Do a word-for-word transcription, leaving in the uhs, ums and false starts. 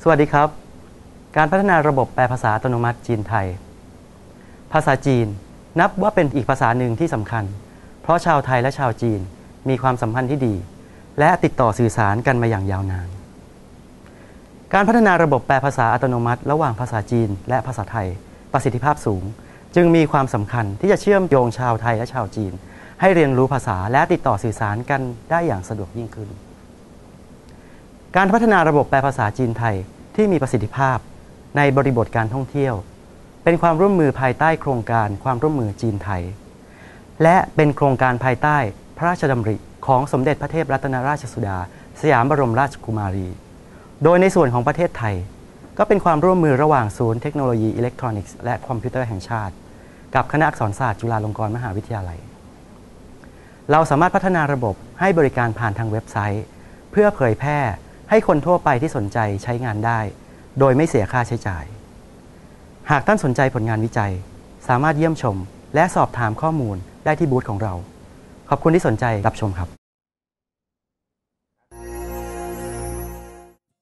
สวัสดีครับการพัฒนาระบบแปลภาษาอัตโนมัติจีนไทยภาษาจีนนับว่าเป็นอีกภาษาหนึ่งที่สำคัญเพราะชาวไทยและชาวจีนมีความสัมพันธ์ที่ดีและติดต่อสื่อสารกันมาอย่างยาวนานการพัฒนาระบบแปลภาษาอัตโนมัติระหว่างภาษาจีนและภาษาไทยประสิทธิภาพสูงจึงมีความสำคัญที่จะเชื่อมโยงชาวไทยและชาวจีนให้เรียนรู้ภาษาและติดต่อสื่อสารกันได้อย่างสะดวกยิ่งขึ้นการพัฒนาระบบแปลภาษาจีนไทยที่มีประสิทธิภาพในบริบทการท่องเที่ยวเป็นความร่วมมือภายใต้โครงการความร่วมมือจีนไทยและเป็นโครงการภายใต้พระราชดำริของสมเด็จพระเทพรัตนราชสุดาสยามบรมราชกุมารีโดยในส่วนของประเทศไทยก็เป็นความร่วมมือระหว่างศูนย์เทคโนโลยีอิเล็กทรอนิกส์และคอมพิวเตอร์แห่งชาติกับคณะอักษรศาสตร์จุฬาลงกรณ์มหาวิทยาลัยเราสามารถพัฒนาระบบให้บริการผ่านทางเว็บไซต์เพื่อเผยแพร่ให้คนทั่วไปที่สนใจใช้งานได้โดยไม่เสียค่าใช้จ่ายหากท่านสนใจผลงานวิจัยสามารถเยี่ยมชมและสอบถามข้อมูลได้ที่บูธของเราขอบคุณที่สนใจรับชมครับ